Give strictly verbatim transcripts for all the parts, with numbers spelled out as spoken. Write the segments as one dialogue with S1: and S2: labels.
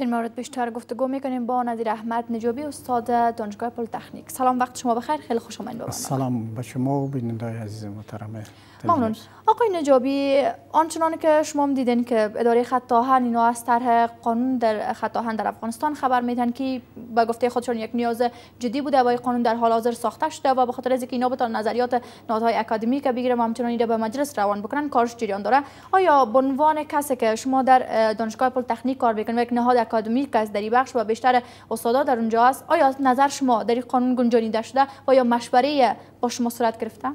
S1: در مورد بیشتر گفتگو میکنیم با نظیر احمد نجابی استاد دانشگاه پلی‌تکنیک. سلام، وقت شما بخیر، خیلی خوش آمدید به برنامه.
S2: سلام به شما و بینندگان عزیز محترم.
S1: ممنون. آقای نجابی، آنچنانی که شما هم دیدین که اداره خط آهن اینا از طرح قانون در خط آهن در افغانستان خبر میدن که به گفته خودشون یک نیاز جدی بوده و قانون در حال حاضر ساخته شده و به خاطر از اینکه اینا بتونن نظریات نهادهای اکادمیک بگیرن و همچنان اینا به مجلس روان بکنن کارش جریان داره. آیا به عنوان کسی که شما در دانشگاه پلی‌تکنیک کار میکنید و یک نهاد اکادمیک است در این بخش و بیشتر استادا در اونجا است، آیا نظر شما در این قانون گنجانیده شده و یا مشوره با شما صورت گرفته؟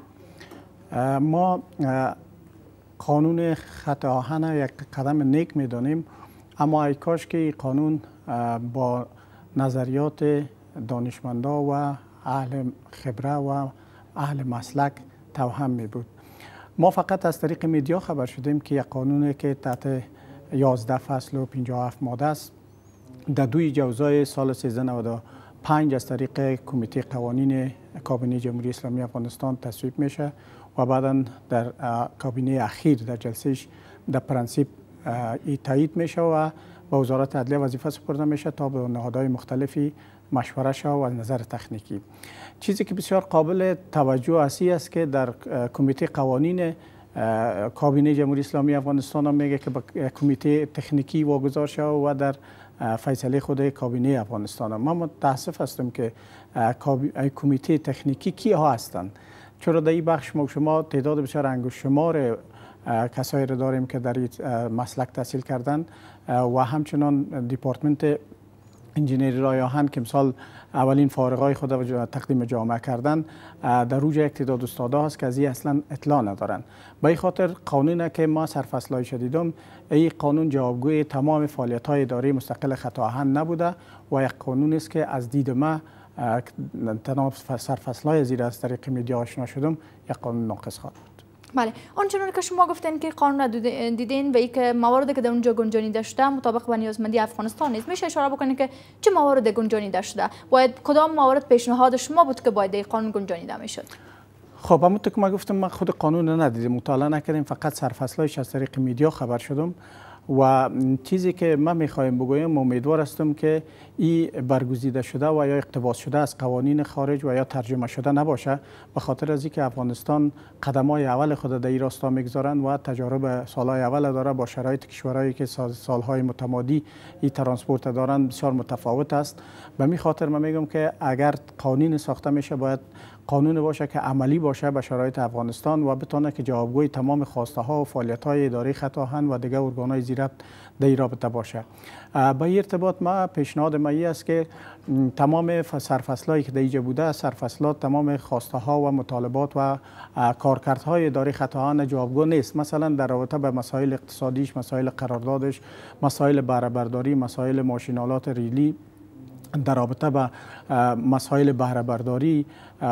S2: ما قانون خط آهن یک قدم نیک میدانیم، اما ای کاش که این قانون با نظریات دانشمندا و اهل خبره و اهل مسلک توهم می بود. ما فقط از طریق میدیا خبر شدیم که یک قانونی که تحت یازده فصل و پنجاه و هفت ماده است در دوی جوزای سال سیزده نود و پنج از طریق کمیته قوانین کابینه جمهوری اسلامی افغانستان تصویب میشه و بعدا در کابینه اخیر در جلسهش در پرنسیپ تایید میشه و به وزارت عدلیه وظیفه سپرده میشه تا به نهادهای مختلفی مشوره شود و نظر تکنیکی. چیزی که بسیار قابل توجه اسی است که در کمیته قوانین کابینه جمهوری اسلامی افغانستان هم میگه که به کمیته تکنیکی واگذار شود و در فیصله خود کابینه افغانستان. ما متاسف هستیم که کمیته تکنیکی کی ها هستند، چرا در این بخش ما شما تعداد بسیار انگشت شمار کسایی را داریم که در این مسلک تحصیل کردن و همچنان دیپارتمنت انجینری رای آهن که مثال اولین فارغای خود را تقدیم جامعه کردن در روی یک تعداد استادا هست که از این اصلا اطلاع ندارن. به این خاطر قانونی که ما سرفصلای شدیدم، این قانون جوابگوی تمام فعالیت های اداره مستقل خط آهن نبوده و یک قانون است که از دید ما تنها سرفصلای زیر از طریق میدیا آشنا شدم یک قانون ناقص خواهد بود.
S1: بله، آنچنان که شما گفتین که قانون را دیدین و اینکه مواردی که در اونجا گنجانیده شده مطابق با نیازمندی افغانستان نیست، میشه اشاره بکنید که چه موارد گنجانیده شده؟ باید کدام موارد پیشنهاد شما بود که باید این قانون گنجانیده میشد؟
S2: خب همونطور که ما گفتم ما خود قانون را ندیدیم، مطالعه نکردیم، فقط سرفصلایش از طریق میدیا خبر شدم و چیزی که من میخوایم بگویم امیدوار هستم که این برگزیده شده و یا اقتباس شده از قوانین خارج و یا ترجمه شده نباشه، به خاطر از اینکه افغانستان قدمای اول خود در این راستا میگذارن و تجارب سالهای اول داره با شرایط کشورهایی که سالهای متمادی این ترانسپورت دارن بسیار متفاوت است. به می خاطر من میگم که اگر قانون ساخته میشه باید قانون باشه که عملی باشه به شرایط افغانستان و بتونه که جوابگوی تمام خواسته ها و فعالیت های اداره خط آهن و دیگر ارگان های زیر در این رابطه باشه. با این ارتباط ما پیشنهاد ما است که تمام سرفصلایی که در اینجا بوده، سرفصلات تمام خواسته ها و مطالبات و کارکردهای اداره خط آهن جوابگو نیست. مثلا در رابطه به مسائل اقتصادیش، مسائل قراردادش، مسائل بهره برداری، مسائل ماشینالات ریلی، در رابطه با مسائل بهره برداری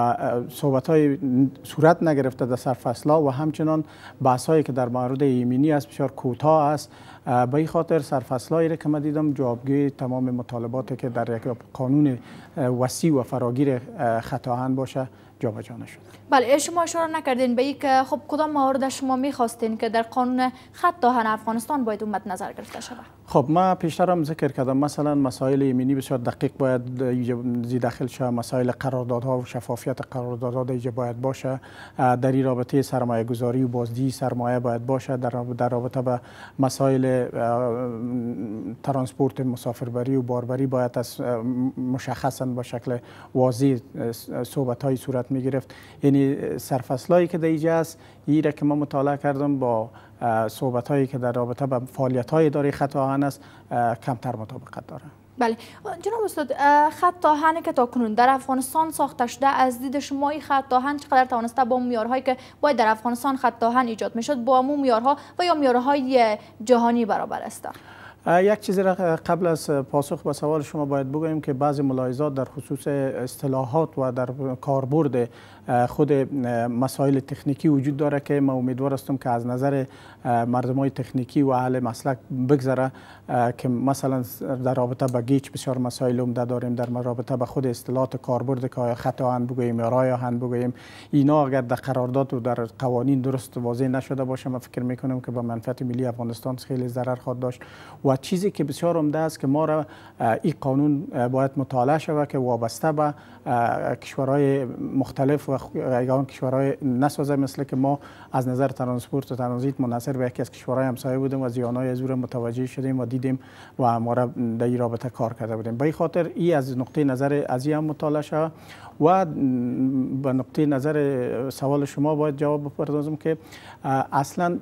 S2: صحبت های صورت نگرفته در سرفصل‌ها و همچنان بحث هایی که در مورد ایمنی است بسیار کوتاه است. به این خاطر سرفصل‌هایی را که من دیدم جوابگوی تمام مطالباتی که در یک قانون وسیع و فراگیر خط آهن باشه جابجا نشد.
S1: بله، شما اشاره نکردین به اینکه خب کدام موارد شما میخواستین که در قانون خط آهن افغانستان باید اومد نظر گرفته شود؟
S2: خب ما پیشتر هم ذکر کردم، مثلا مسائل ایمنی بسیار دقیق باید زی داخل شه، مسائل قراردادها و شفافیت قراردادها دیگه باید باشه، در این رابطه سرمایه گذاری و بازدهی سرمایه باید باشه، در در رابطه با مسائل ترانسپورت مسافربری و باربری باید از مشخصا با شکل واضح صحبت های صورت می گرفت. یعنی سرفصلایی که در اینجا است این که من مطالعه کردم با صحبت هایی که در رابطه با فعالیت های اداره خط آهن است کمتر مطابقت داره.
S1: بله جناب استاد، خط آهنی که تاکنون در افغانستان ساخته شده از دید شما این خط آهن چقدر توانسته با معیارهایی که باید در افغانستان خط آهن ایجاد میشد با همون معیارها و یا معیارهای جهانی برابر است؟
S2: یک چیزی را قبل از پاسخ به سوال شما باید بگویم که بعضی ملاحظات در خصوص اصطلاحات و در کاربرد خود مسائل تکنیکی وجود داره که ما امیدوار هستم که از نظر مردمای تکنیکی و اهل مسلک بگذره، که مثلا در رابطه با گیچ بسیار مسائل عمده داریم، در رابطه با خود اصطلاحات کاربرد که خط آهن بگوییم یا رای آهن بگوییم، اینا اگر در قرارداد و در قوانین درست واضح نشده باشه، ما فکر میکنم که به منفعت ملی افغانستان خیلی ضرر خواهد داشت و چیزی که بسیار عمده است که ما را این قانون باید مطالعه شود که وابسته به کشورهای مختلف و یگان کشورهای نسازه، مثل که ما از نظر ترانسپورت و ترانزیت منحصر به یکی از کشورهای همسایه بودیم و زیانهای از او را متوجه شدیم و دیدیم و ما را در این رابطه کار کرده بودیم. به این خاطر این از نقطه نظر از این مطالعه شود و به نقطه نظر سوال شما باید جواب بپردازم که اصلا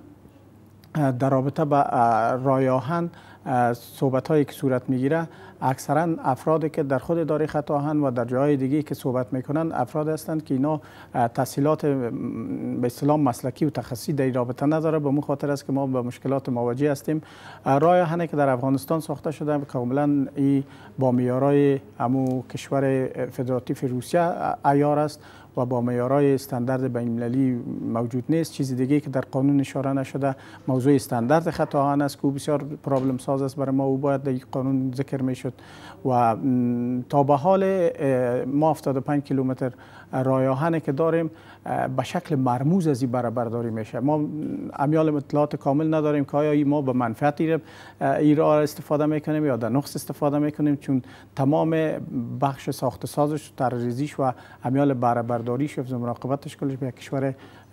S2: در رابطه با رای آهن صحبت هایی که صورت میگیره اکثرا افرادی که در خود اداره خط آهن و در جاهای دیگه که صحبت میکنن افراد هستند که اینا تحصیلات به اصطلاح مسلکی و تخصصی در این رابطه نداره. به مو خاطر است که ما به مشکلات مواجه هستیم. رای آهنی که در افغانستان ساخته شده کاملا ای با معیارهای امو کشور فدراتیو روسیه عیار است و با معیارهای استاندارد بین‌المللی موجود نیست. چیز دیگه که در قانون اشاره نشده موضوع استاندارد خط آهن است که بسیار پرابلم ساز است برای ما، او باید در قانون ذکر میشد و تا به حال ما هفتاد و پنج کیلومتر رای آهنی که داریم به شکل مرموز از این برداری میشه. ما امیال اطلاعات کامل نداریم که آیا ما به منفعت این را استفاده میکنیم یا در نقص استفاده میکنیم، چون تمام بخش ساخت سازش و طرح‌ریزیش و امیال برداریش و مراقبتش کلش به کشور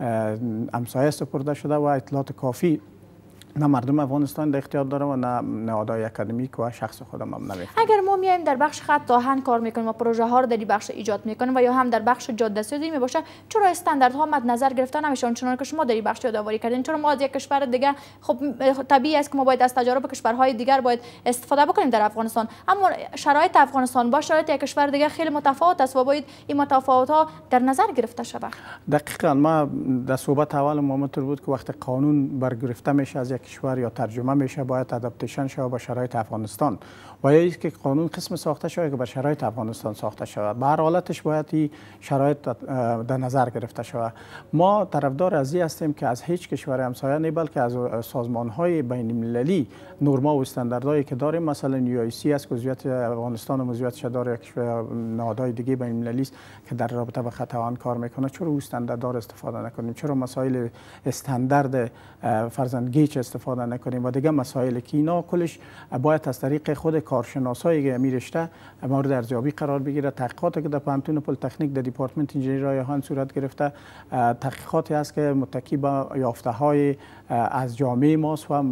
S2: همسایه سپرده شده و اطلاعات کافی نه مردم افغانستان در اختیار داره و نه نهادهای اکادمیک و شخص خودم هم نمی‌فهمم.
S1: اگر ما میایم در بخش خط آهن کار میکنیم و پروژه ها رو در این بخش ایجاد میکنیم و یا هم در بخش جاده سازی می باشه، چرا استانداردها مد نظر گرفته نمیشن چون که شما در این بخش یادآوری کردین؟ چرا ما از یک کشور دیگه، خب طبیعی است که ما باید از تجارب کشورهای دیگر باید استفاده بکنیم در افغانستان، اما شرایط افغانستان با شرایط یک کشور دیگه خیلی متفاوت است و باید این متفاوت ها در نظر گرفته شود.
S2: دقیقاً ما در صحبت اول ما بود که وقتی قانون برگرفته میشه از یک کشور یا ترجمه میشه باید ادپتیشن شود با شرایط افغانستان و یا که قانون قسم ساخته شود که بر شرایط افغانستان ساخته شود. به هر حالتش باید این شرایط در نظر گرفته شود. ما طرفدار از این هستیم که از هیچ کشور همسایه نه بلکه از سازمان‌های بین‌المللی نرما و استانداردهایی که داریم، مثلا یو ای سی است که عضویت افغانستان و عضویتش داره، نهادهای دیگه بین‌المللی است که در رابطه با خط آهن کار میکنه، چرا او استانداردها استفاده نکنیم؟ چرا مسائل استاندارد فرزند گیچ استفاده نکنیم و دیگه مسائل که اینا کلش باید از طریق خود کارشناسایی که میرشته مورد ارزیابی قرار بگیره. تحقیقاتی که در پانتون پلی‌تکنیک در دیپارتمنت انجینری رای آهن صورت گرفته تحقیقاتی است که متکی به یافته های از جامعه ماست و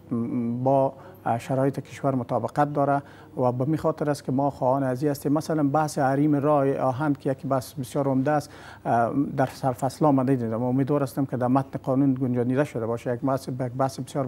S2: با شرایط کشور مطابقت داره و به می خاطر است که ما خواهان ازی هستیم. مثلا بحث حریم رای آهن که یک بحث بسیار عمده است در سرفصل آمده دیدم و امیدوار هستم که در متن قانون گنجانیده شده باشه. یک بحث بحث بسیار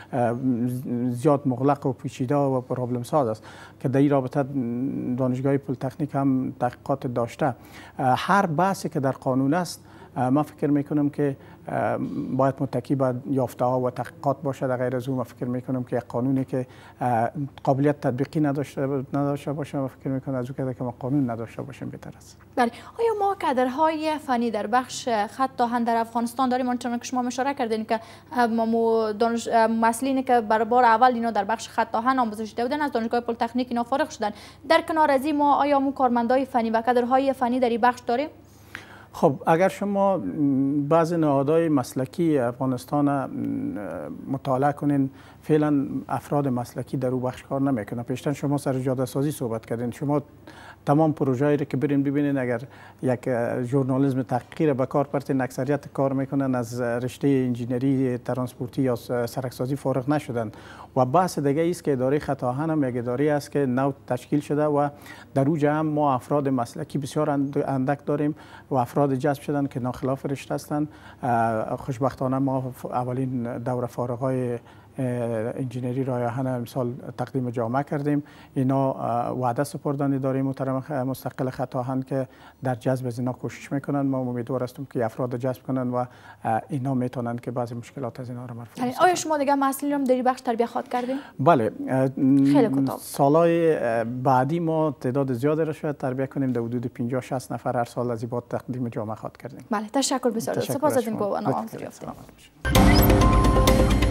S2: زیاد مغلق و پیچیده و پرابلم ساز است که در این رابطه دانشگاه پلی‌تکنیک هم تحقیقات داشته. هر بحثی که در قانون است ما فکر میکنم که باید متکی به یافته ها و تحقیقات باشه. در غیر از اون ما فکر میکنم که قانونی که قابلیت تطبیقی نداشته نداشته باشه ما فکر میکنم از اون که ما قانون نداشته باشیم بهتر است.
S1: بله، آیا ما کادرهای فنی در بخش خط آهن در افغانستان داریم؟ آنچنان که شما اشاره کردین که ما دانش مسئولینی که برای بار اول اینا در بخش خط آهن آموزش دیده بودن از دانشگاه پلی‌تکنیک اینا فارغ شدن. در کنار از این ما آیا مو کارمندای فنی و کادرهای فنی در این بخش داریم؟
S2: خب اگر شما بعضی نهادهای مسلکی افغانستان مطالعه کنین، فعلا افراد مسلکی در او بخش کار نمیکنن. پیشتر شما سر جاده سازی صحبت کردین، شما تمام پروژه‌ای که برین ببینین اگر یک ژورنالیسم تحقیقی را به کار برتین اکثریت کار میکنن از رشته انجینری ترانسپورتی یا سرکسازی فارغ نشدن. و بحث دیگه است که اداره خط آهن هم یک اداره است که نو تشکیل شده و در او هم ما افراد مسلکی بسیار اندک داریم و افراد جذب شدن که ناخلاف رشته هستند. خوشبختانه ما اولین دوره فارغای انجینری رای آهن امسال تقدیم جامعه کردیم. اینا وعده سپردن اداره محترم مستقل خط آهن که در جذب از اینا کوشش میکنن. ما امیدوار هستیم که افراد جذب کنن و اینا میتونن که بعضی مشکلات از اینا رو مرفوع کنن.
S1: آیا شما دیگه مسئولین رو در بخش تربیت خواد کردین؟
S2: بله،
S1: خیلی کوتاه.
S2: سالهای بعدی ما تعداد زیادی را شاید تربیت کنیم، در حدود پنجاه شصت نفر هر سال از این باب تقدیم جامعه خواد کردیم.
S1: بله، تشکر بسیار. سپاس از این گفتگو.